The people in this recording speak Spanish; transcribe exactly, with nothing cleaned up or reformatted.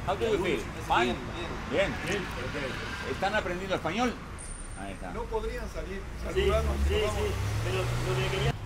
How do you feel? Fine. Bien. Bien, okay. ¿Están aprendiendo español? Ahí está. No podrían salir. Sí, Saludarnos. sí, sí, pero lo que quería...